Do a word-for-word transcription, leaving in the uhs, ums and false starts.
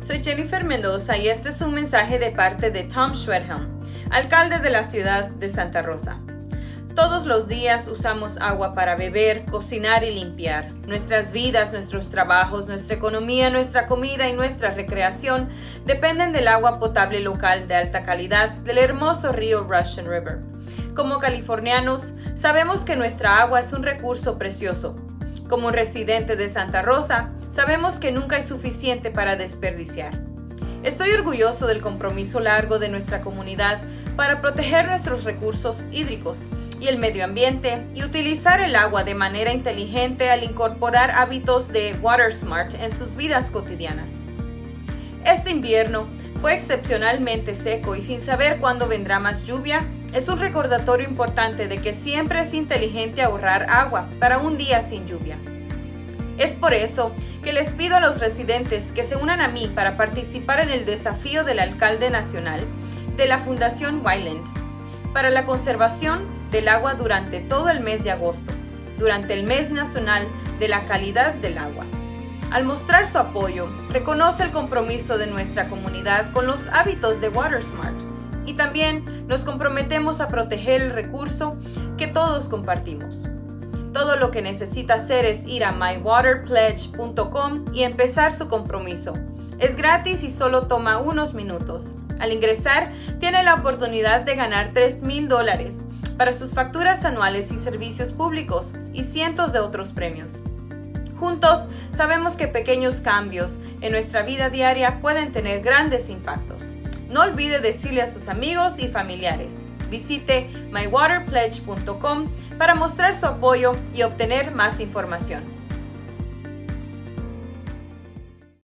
Soy Jennifer Mendoza y este es un mensaje de parte de Tom Schwedhelm, alcalde de la ciudad de Santa Rosa. Todos los días usamos agua para beber, cocinar y limpiar. Nuestras vidas, nuestros trabajos, nuestra economía, nuestra comida y nuestra recreación dependen del agua potable local de alta calidad del hermoso río Russian River. Como californianos, sabemos que nuestra agua es un recurso precioso. Como residente de Santa Rosa, sabemos que nunca hay suficiente para desperdiciar. Estoy orgulloso del compromiso largo de nuestra comunidad para proteger nuestros recursos hídricos y el medio ambiente y utilizar el agua de manera inteligente al incorporar hábitos de Water Smart en sus vidas cotidianas. Este invierno fue excepcionalmente seco y sin saber cuándo vendrá más lluvia, es un recordatorio importante de que siempre es inteligente ahorrar agua para un día sin lluvia. Es por eso que les pido a los residentes que se unan a mí para participar en el desafío del alcalde nacional de la Fundación Wyland para la conservación del agua durante todo el mes de agosto, durante el mes nacional de la calidad del agua. Al mostrar su apoyo, reconoce el compromiso de nuestra comunidad con los hábitos de WaterSmart y también nos comprometemos a proteger el recurso que todos compartimos. Todo lo que necesita hacer es ir a my water pledge punto com y empezar su compromiso. Es gratis y solo toma unos minutos. Al ingresar, tiene la oportunidad de ganar tres mil dólares para sus facturas anuales y servicios públicos y cientos de otros premios. Juntos, sabemos que pequeños cambios en nuestra vida diaria pueden tener grandes impactos. No olvide decirle a sus amigos y familiares. Visite my water pledge punto com para mostrar su apoyo y obtener más información.